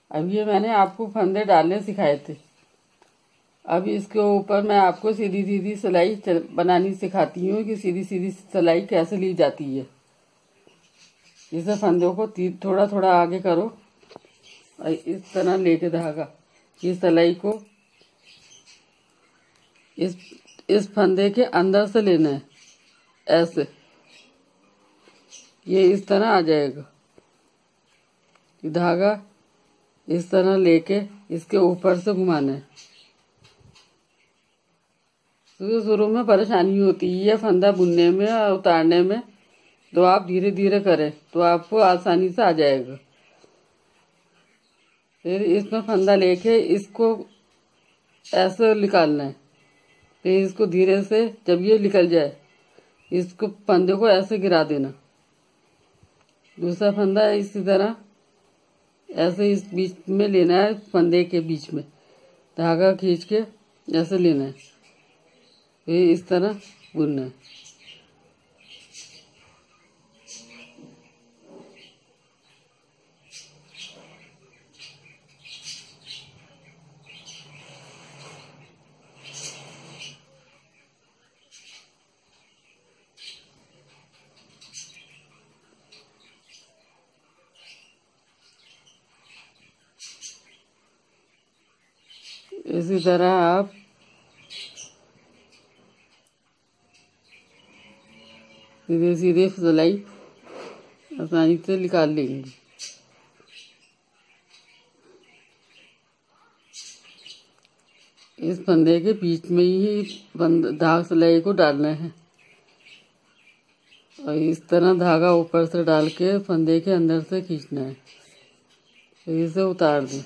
अब ये मैंने आपको फंदे डालने सिखाए थे। अब इसके ऊपर मैं आपको सीधी सीधी सिलाई बनानी सिखाती हूँ कि सीधी सीधी सिलाई कैसे ली जाती है। इसे फंदों को थोड़ा थोड़ा आगे करो और इस तरह लेके धागा इस सिलाई को इस फंदे के अंदर से लेना है। ऐसे ये इस तरह आ जाएगा। धागा इस तरह लेके इसके ऊपर से घुमाना है। शुरू में परेशानी होती है फंदा बुनने में और उतारने में, तो आप धीरे धीरे करें तो आपको आसानी से आ जाएगा। फिर इसमें फंदा लेके इसको ऐसे निकालना है। फिर इसको धीरे से जब ये निकल जाए इसको फंदे को ऐसे गिरा देना। दूसरा फंदा इसी तरह ऐसे इस बीच में लेना है, फंदे के बीच में धागा खींच के ऐसे लेना है। फिर इस तरह बुनना है। इसी तरह आप सीधे सीधे सिलाई आसानी से निकाल लेंगे। इस फंदे के बीच में ही धागा सिलाई को डालना है और इस तरह धागा ऊपर से डाल के फंदे के अंदर से खींचना है। फिर इसे उतार दें।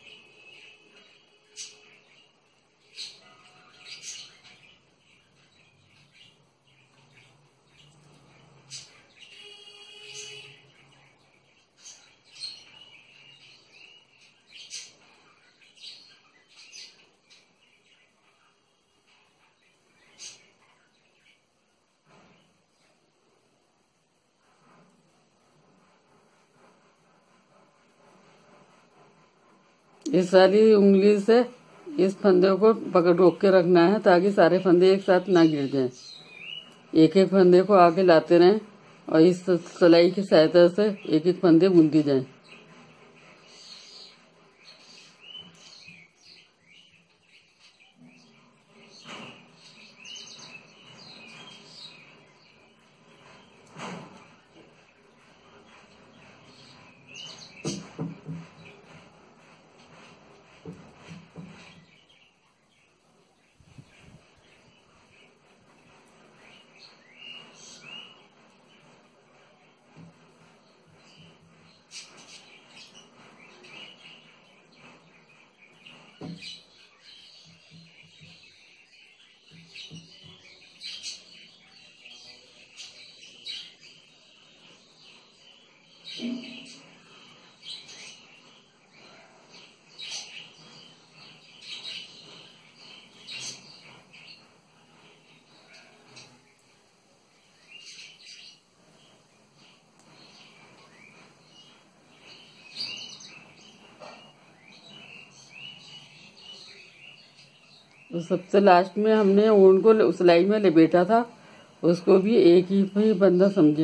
इस सारी उंगली से इस फंदे को पकड़ रोक के रखना है ताकि सारे फंदे एक साथ ना गिर जाएं। एक एक फंदे को आगे लाते रहें और इस सिलाई की सहायता से एक एक फंदे बुनती जाएं। तो सबसे लास्ट में हमने ऊन को सिलाई में लपेटा था, उसको भी एक ही बंदा समझे।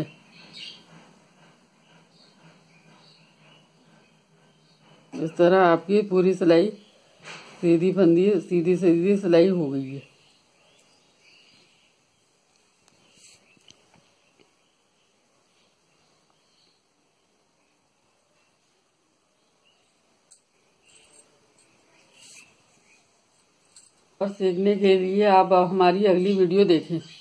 इस तरह आपकी पूरी सिलाई सीधी फंदी सीधी सीधी सिलाई हो गई है। और सीखने के लिए आप हमारी अगली वीडियो देखें।